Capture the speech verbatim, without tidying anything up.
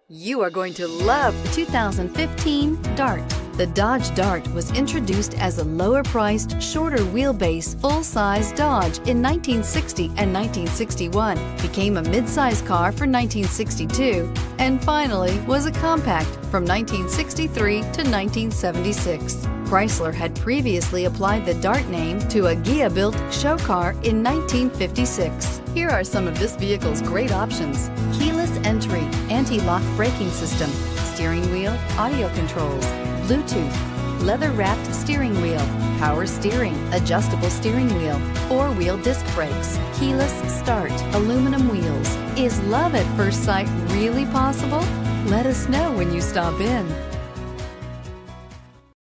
You are going to love the two thousand fifteen Dart. The Dodge Dart was introduced as a lower-priced, shorter wheelbase, full-size Dodge in nineteen sixty and nineteen sixty-one, became a mid-size car for nineteen sixty-two, and finally was a compact from nineteen sixty-three to nineteen seventy-six. Chrysler had previously applied the Dart name to a Ghia-built show car in nineteen fifty-six. Here are some of this vehicle's great options: keyless entry, anti-lock braking system, steering wheel audio controls, Bluetooth, leather-wrapped steering wheel, power steering, adjustable steering wheel, four-wheel disc brakes, keyless start, aluminum wheels. Is love at first sight really possible? Let us know when you stop in.